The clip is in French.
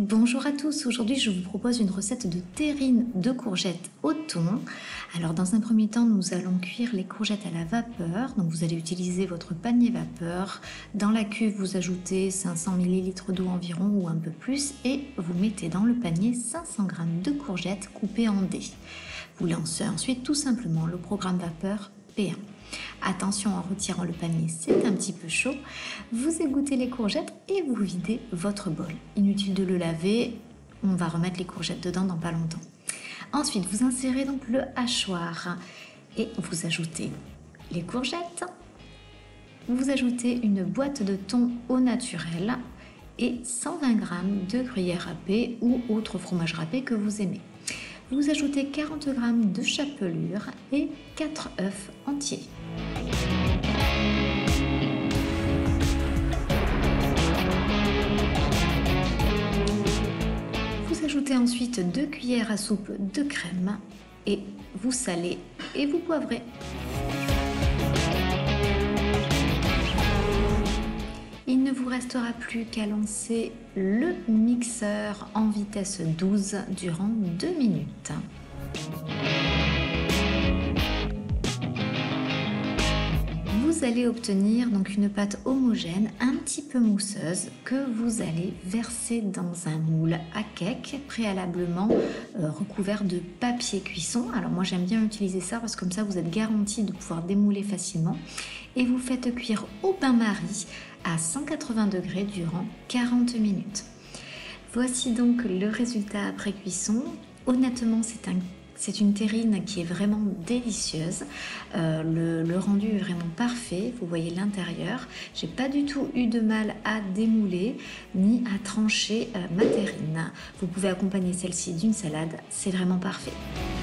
Bonjour à tous, aujourd'hui je vous propose une recette de terrine de courgettes au thon. Alors dans un premier temps nous allons cuire les courgettes à la vapeur, donc vous allez utiliser votre panier vapeur. Dans la cuve vous ajoutez 500 ml d'eau environ ou un peu plus et vous mettez dans le panier 500 g de courgettes coupées en dés. Vous lancez ensuite tout simplement le programme vapeur P1. Attention en retirant le panier, c'est un petit peu chaud. Vous égouttez les courgettes et vous videz votre bol. Inutile de le laver, on va remettre les courgettes dedans dans pas longtemps. Ensuite, vous insérez donc le hachoir et vous ajoutez les courgettes. Vous ajoutez une boîte de thon au naturel et 120 g de gruyère râpée ou autre fromage râpé que vous aimez. Vous ajoutez 40 g de chapelure et 4 œufs entiers. Vous ajoutez ensuite 2 cuillères à soupe de crème et vous salez et vous poivrez. Il ne vous restera plus qu'à lancer le mixeur en vitesse 12 durant 2 minutes. Vous allez obtenir donc une pâte homogène, un petit peu mousseuse, que vous allez verser dans un moule à cake, préalablement recouvert de papier cuisson. Alors moi j'aime bien utiliser ça parce que comme ça vous êtes garanti de pouvoir démouler facilement. Et vous faites cuire au bain-marie à 180 degrés durant 40 minutes. Voici donc le résultat après cuisson. Honnêtement, c'est une terrine qui est vraiment délicieuse. Le rendu est vraiment parfait. Vous voyez l'intérieur. J'ai pas du tout eu de mal à démouler ni à trancher ma terrine. Vous pouvez accompagner celle-ci d'une salade. C'est vraiment parfait.